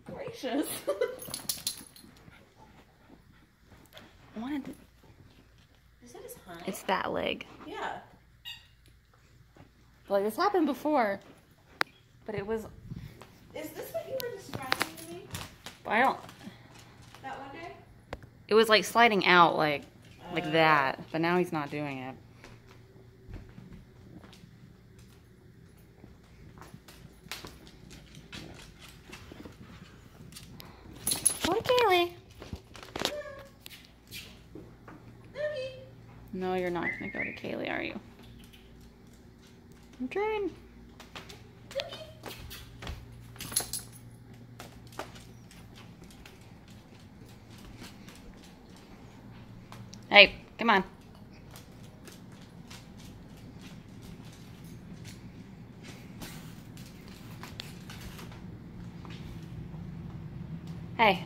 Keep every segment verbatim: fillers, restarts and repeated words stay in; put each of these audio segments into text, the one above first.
gracious. What? Is that his hind? It's that leg. Yeah. Like, this happened before, but it was... Is this what you were describing to me? I don't... That one day? It was like sliding out like, like Uh, that, but now he's not doing it. What, Kaylee? No, you're not gonna go to Kaylee, are you? I'm trying. Hey, come on. Hey.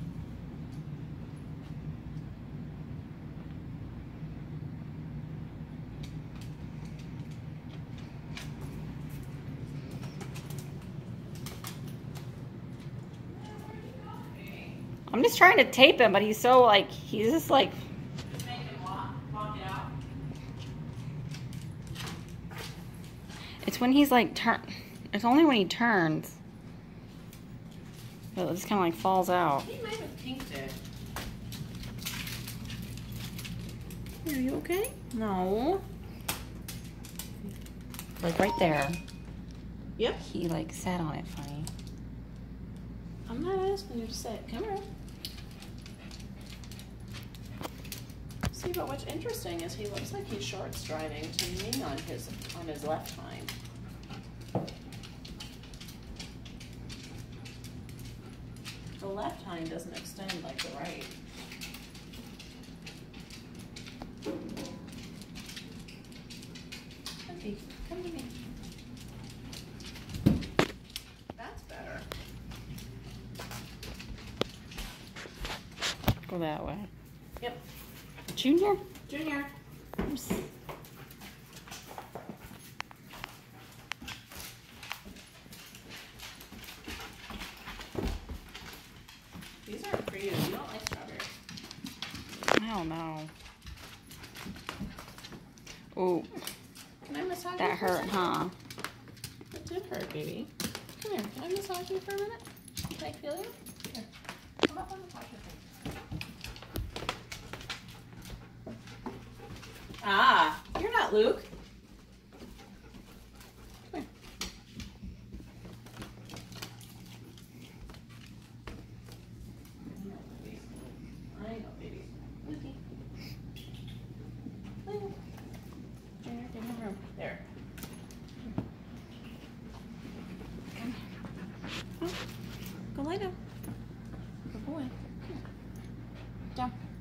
I'm just trying to tape him, but he's so like, he's just like... Just make him walk, walk it out. It's when he's like, turn. It's only when he turns. But it just kind of like falls out. He might have pinked it. Are you okay? No. Like right there. Yep. He like sat on it funny. I'm not asking you to sit. Come here. See, but what's interesting is he looks like he's short striding to me on his on his left hind. The left hind doesn't extend like the right. Okay, come to me. That's better. Go that way. Yep. Junior? Junior. Oops. These aren't for you. You don't like strawberries. I don't know. Oh, Can I massage you that for a hurt, second? huh? It did hurt, baby. Come here. Can I massage you for a minute? Can I feel you? Here. Come up and massage your face. Ah, you're not Luke. Come here. I know, baby. Lukey. Luke. Junior, give him room. There. Go lay down. Good boy. Come here. Down.